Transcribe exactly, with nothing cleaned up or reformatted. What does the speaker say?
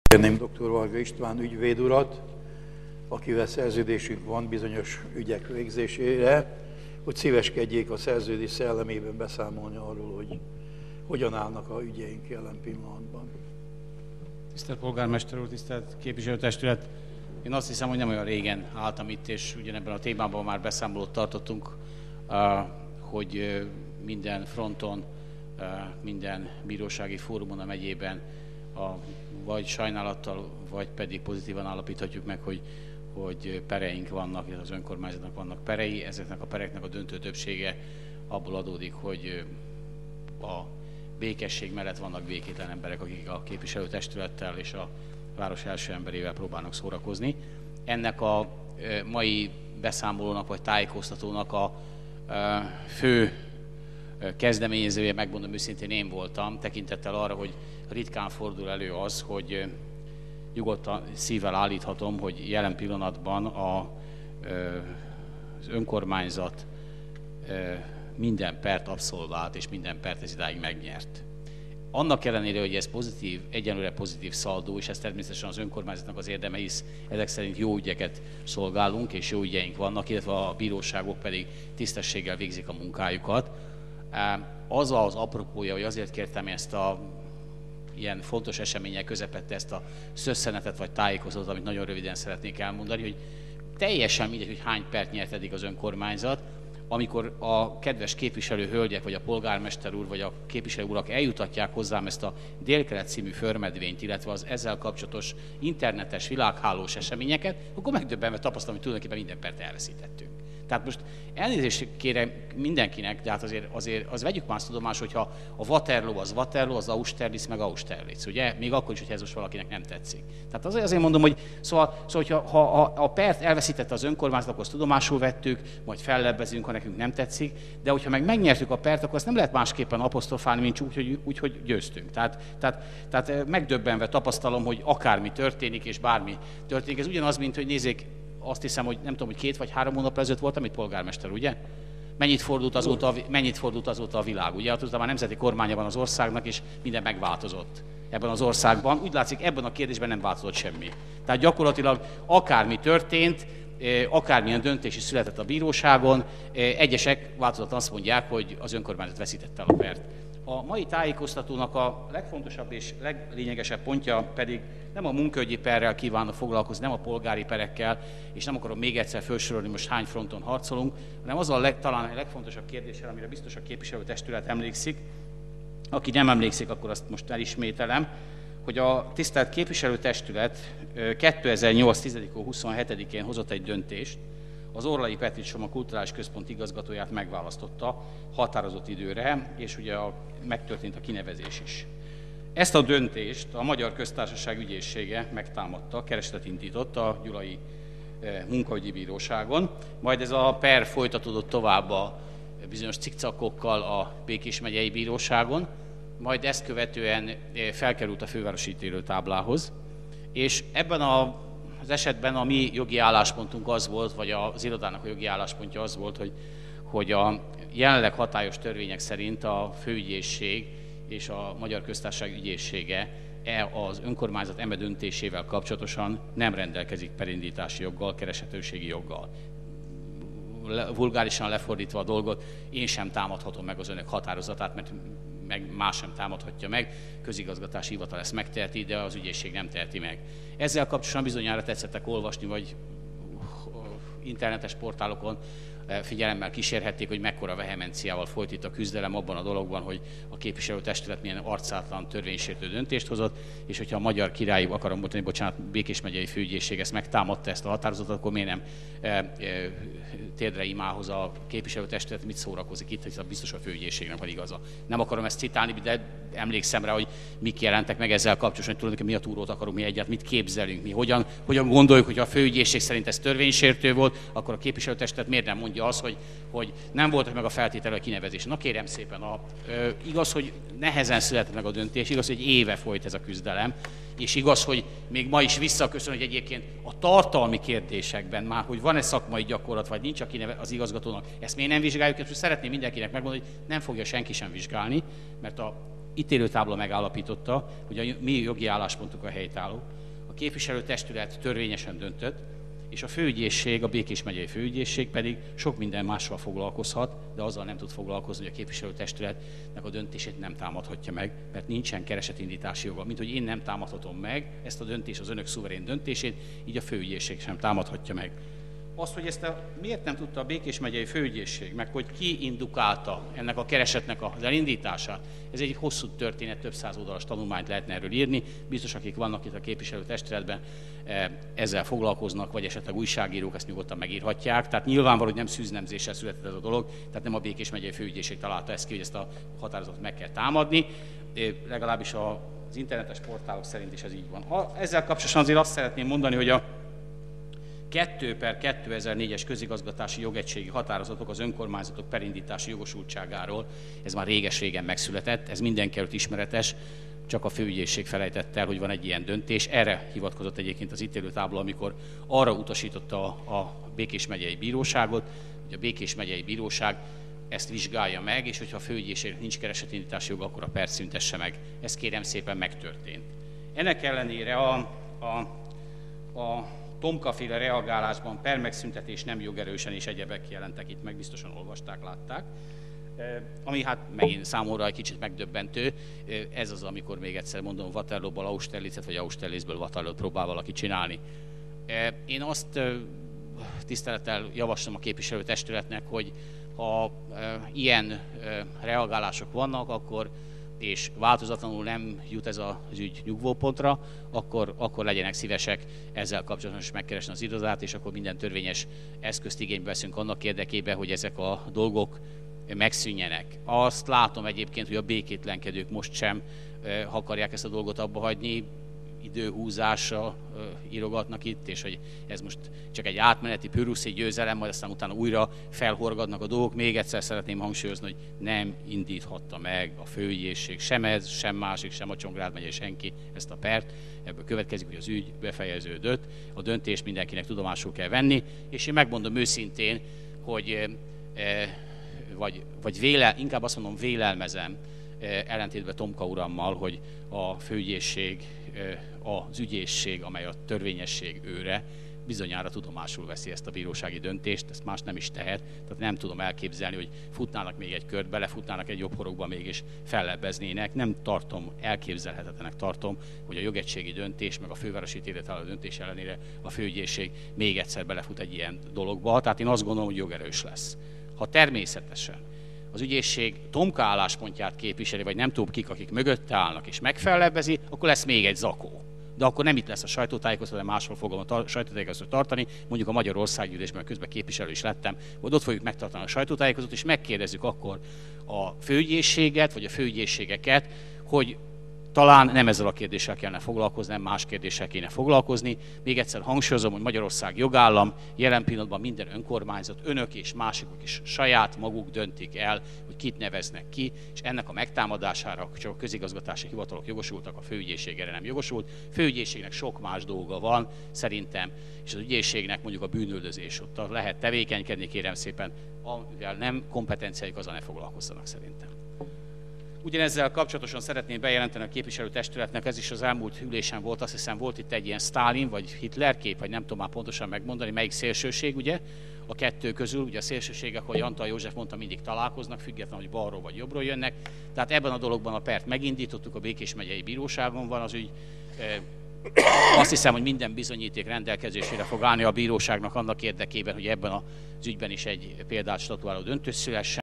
Kérném doktor Varga István ügyvéd urat, akivel szerződésünk van bizonyos ügyek végzésére, hogy szíveskedjék a szerződés szellemében beszámolni arról, hogy hogyan állnak a ügyeink jelen pillanatban. Tisztelt polgármester úr, tisztelt képviselőtestület! Én azt hiszem, hogy nem olyan régen álltam itt, és ugyanebben a témában már beszámolót tartottunk, hogy minden fronton, minden bírósági fórumon a megyében a, vagy sajnálattal, vagy pedig pozitívan állapíthatjuk meg, hogy, hogy pereink vannak, illetve az önkormányzatnak vannak perei. Ezeknek a pereknek a döntő többsége abból adódik, hogy a békesség mellett vannak békétlen emberek, akik a képviselőtestülettel és a város első emberével próbálnak szórakozni. Ennek a mai beszámolónak vagy tájékoztatónak a fő kezdeményezője, megmondom őszintén, én voltam, tekintettel arra, hogy ritkán fordul elő az, hogy nyugodtan szívvel állíthatom, hogy jelen pillanatban a, az önkormányzat minden pert abszolvált, és minden pert ez idáig megnyert. Annak ellenére, hogy ez pozitív, egyenlőre pozitív szaldó, és ez természetesen az önkormányzatnak az érdeme, hisz ezek szerint jó ügyeket szolgálunk, és jó ügyeink vannak, illetve a bíróságok pedig tisztességgel végzik a munkájukat. Az az apropója, hogy azért kértem ezt a ilyen fontos események közepette ezt a szösszenetet vagy tájékoztatót, amit nagyon röviden szeretnék elmondani, hogy teljesen mindegy, hogy hány pert nyert eddig az önkormányzat, amikor a kedves képviselő hölgyek, vagy a polgármester úr, vagy a képviselő urak eljutatják hozzám ezt a Dél-Kelet című förmedvényt, illetve az ezzel kapcsolatos internetes, világhálós eseményeket, akkor megdöbbenve tapasztalom, hogy tulajdonképpen minden pert elveszítettünk. Tehát most elnézést kérem mindenkinek, de hát azért, azért az vegyük már azt tudomásul, hogyha a Waterloo az Waterloo, az Austerlitz meg Austerlitz, ugye? Még akkor is, hogy ez most valakinek nem tetszik. Tehát azért, azért mondom, hogy szóval, szóval hogyha, ha a, a pert elveszítette az önkormányzat, akkor azt tudomásul vettük, majd fellebbezünk, ha nekünk nem tetszik, de hogyha meg megnyertük a pert, akkor azt nem lehet másképpen apostrofálni, mint úgy, hogy, úgy, hogy győztünk. Tehát, tehát, tehát megdöbbenve tapasztalom, hogy akármi történik, és bármi történik. Ez ugyanaz, mint hogy nézzék, azt hiszem, hogy nem tudom, hogy két vagy három hónap ezelőtt voltam itt polgármester, ugye? Mennyit fordult azóta, mennyit fordult azóta a világ, ugye? Azóta már nemzeti kormánya van az országnak, és minden megváltozott ebben az országban. Úgy látszik, ebben a kérdésben nem változott semmi. Tehát gyakorlatilag akármi történt, akármilyen döntés is született a bíróságon, egyesek változatlan azt mondják, hogy az önkormányzat veszítette el a pert. A mai tájékoztatónak a legfontosabb és leglényegesebb pontja pedig nem a munkaügyi perrel kívánok foglalkozni, nem a polgári perekkel, és nem akarom még egyszer felsorolni, most hány fronton harcolunk, hanem az a leg, talán a legfontosabb kérdéssel, amire biztos a képviselőtestület emlékszik. Aki nem emlékszik, akkor azt most elismételem, hogy a tisztelt képviselőtestület kétezer-nyolc. tizedikén huszonhetedikén hozott egy döntést, az Orlai Petricsoma Kulturális Központ igazgatóját megválasztotta határozott időre, és ugye a, megtörtént a kinevezés is. Ezt a döntést a Magyar Köztársaság Ügyészsége megtámadta, keresetet indított a Gyulai e, Munkaügyi Bíróságon, majd ez a per folytatódott tovább a bizonyos cikcakokkal a Békés megyei bíróságon, majd ezt követően felkerült a fővárosi ítélőtáblához, és ebben a az esetben a mi jogi álláspontunk az volt, vagy az irodának a jogi álláspontja az volt, hogy, hogy a jelenleg hatályos törvények szerint a főügyészség és a Magyar Köztársaság Ügyészsége az önkormányzat eme döntésével kapcsolatosan nem rendelkezik perindítási joggal, kereshetőségi joggal. Vulgárisan lefordítva a dolgot, én sem támadhatom meg az önök határozatát, mert meg más sem támadhatja meg, közigazgatási hivatal ezt megteheti, de az ügyészség nem teheti meg. Ezzel kapcsolatban bizonyára tetszettek olvasni, vagy internetes portálokon figyelemmel kísérhették, hogy mekkora vehemenciával folyt itt a küzdelem abban a dologban, hogy a képviselőtestület milyen arcátlan törvénysértő döntést hozott, és hogyha a magyar királyi, akarom mondani, bocsánat, Békés megyei főügyészség ezt megtámadta, ezt a határozatot, akkor miért nem e, e, térdre imához a képviselőtestület, mit szórakozik itt, hiszen biztos a főügyészségnek van igaza. Nem akarom ezt citálni, de emlékszem rá, hogy mik jelentek meg ezzel kapcsolatban, hogy tulajdonképpen mi a túrót akarunk, mi egyet, mit képzelünk, mi hogyan, hogyan gondoljuk, hogy a főügyészség szerint ez törvénysértő volt, akkor a képviselőtestület miért nem mondja azt, hogy, hogy nem voltak meg a feltételek a kinevezés. Na kérem szépen, a, ö, igaz, hogy nehezen született meg a döntés, igaz, hogy éve folyt ez a küzdelem, és igaz, hogy még ma is visszaköszön, hogy egyébként a tartalmi kérdésekben már, hogy van-e szakmai gyakorlat, vagy nincs a kineve az igazgatónak, ezt miért nem vizsgáljuk, és szeretném mindenkinek megmondani, hogy nem fogja senki sem vizsgálni, mert a ítélőtábla megállapította, hogy a mi jogi álláspontunk a helytálló. A képviselőtestület törvényesen döntött, és a főügyészség, a Békés megyei főügyészség pedig sok minden mással foglalkozhat, de azzal nem tud foglalkozni, hogy a képviselőtestületnek a döntését nem támadhatja meg, mert nincsen keresetindítási joga. Mint hogy én nem támadhatom meg ezt a döntést, az önök szuverén döntését, így a főügyészség sem támadhatja meg. Azt, hogy ezt a, miért nem tudta a Békés megyei főügyészség, meg hogy ki indukálta ennek a keresetnek az elindítását, ez egy hosszú történet, több száz oldalas tanulmányt lehetne erről írni. Biztos, akik vannak itt a képviselőtestületben, ezzel foglalkoznak, vagy esetleg újságírók ezt nyugodtan megírhatják. Tehát nyilvánvaló, hogy nem szűznemzéssel született ez a dolog, tehát nem a Békés megyei főügyészség találta ezt ki, hogy ezt a határozatot meg kell támadni. Legalábbis az internetes portálok szerint is ez így van. Ezzel kapcsolatban azért azt szeretném mondani, hogy a kettő per kétezer-négyes közigazgatási jogegységi határozatok az önkormányzatok perindítási jogosultságáról, ez már réges-régen megszületett, ez mindenki előtt ismeretes, csak a főügyészség felejtett el, hogy van egy ilyen döntés. Erre hivatkozott egyébként az ítélőtábla, amikor arra utasította a, a Békés megyei bíróságot, hogy a Békés megyei bíróság ezt vizsgálja meg, és hogyha a főügyészségnek nincs keresetindítási joga, akkor a pert szüntesse meg. Ez kérem szépen megtörtént. Ennek ellenére a, a, a Tomka-féle reagálásban per megszüntetés nem jogerősen és egyebek jelentek itt meg, biztosan olvasták, látták. Ami hát megint számomra egy kicsit megdöbbentő, ez az, amikor még egyszer mondom, Waterloo-ból Austerlitzet, vagy Austerlitzből Waterloo-t próbál valaki csinálni. Én azt tisztelettel javaslom a képviselőtestületnek, hogy ha ilyen reagálások vannak, akkor és változatlanul nem jut ez az ügy nyugvópontra, akkor, akkor legyenek szívesek ezzel kapcsolatban is megkeresni az irodát, és akkor minden törvényes eszközt igénybe veszünk annak érdekében, hogy ezek a dolgok megszűnjenek. Azt látom egyébként, hogy a békétlenkedők most sem ha akarják ezt a dolgot abba hagyni, időhúzásra írogatnak itt, és hogy ez most csak egy átmeneti püruszi győzelem, majd aztán utána újra felhorgadnak a dolgok. Még egyszer szeretném hangsúlyozni, hogy nem indíthatta meg a főügyészség, sem ez, sem másik, sem a Csongrád megye, senki ezt a pert. Ebből következik, hogy az ügy befejeződött, a döntést mindenkinek tudomásul kell venni, és én megmondom őszintén, hogy vagy, vagy véle, inkább azt mondom, vélelmezem, ellentétben Tomka urammal, hogy a főügyészség, az ügyészség, amely a törvényesség őre, bizonyára tudomásul veszi ezt a bírósági döntést, ezt más nem is tehet, tehát nem tudom elképzelni, hogy futnának még egy kört, belefutnának egy jobb horogba mégis fellebbeznének. Nem tartom, elképzelhetetlenek tartom, hogy a jogegységi döntés, meg a fővárosi ítéletálló döntés ellenére a főügyészség még egyszer belefut egy ilyen dologba, tehát én azt gondolom, hogy jogerős lesz. Ha természetesen az ügyészség Tomka álláspontját képviseli, vagy nem tudom kik, akik mögötte állnak, és megfellebbezi, akkor lesz még egy zakó. De akkor nem itt lesz a sajtótájékoztató, de máshol fogom a tar- sajtótájékoztatót tartani, mondjuk a Magyar Országgyűlésben közben képviselő is lettem, vagy ott fogjuk megtartani a sajtótájékoztatót, és megkérdezzük akkor a főügyészséget, vagy a főügyészségeket, hogy talán nem ezzel a kérdéssel kellene foglalkozni, nem más kérdéssel kéne foglalkozni. Még egyszer hangsúlyozom, hogy Magyarország jogállam, jelen pillanatban minden önkormányzat, önök és másikok is saját maguk döntik el, hogy kit neveznek ki, és ennek a megtámadására csak a közigazgatási hivatalok jogosultak, a főügyészség erre nem jogosult. Főügyészségnek sok más dolga van, szerintem, és az ügyészségnek mondjuk a bűnüldözés, ott lehet tevékenykedni, kérem szépen, amivel nem kompetenciájuk, azzal ne foglalkozzanak szerintem. Ugyanezzel kapcsolatosan szeretném bejelenteni a képviselőtestületnek, ez is az elmúlt ülésen volt, azt hiszem volt itt egy ilyen Sztálin vagy Hitler kép, vagy nem tudom már pontosan megmondani, melyik szélsőség, ugye? A kettő közül, ugye a szélsőségek, ahogy Antal József mondta, mindig találkoznak, függetlenül, hogy balról vagy jobbról jönnek. Tehát ebben a dologban a pert megindítottuk, a Békés megyei bíróságon van az ügy. Azt hiszem, hogy minden bizonyíték rendelkezésére fog állni a bíróságnak annak érdekében, hogy ebben az ügyben is egy példát statuáló döntés szülessen.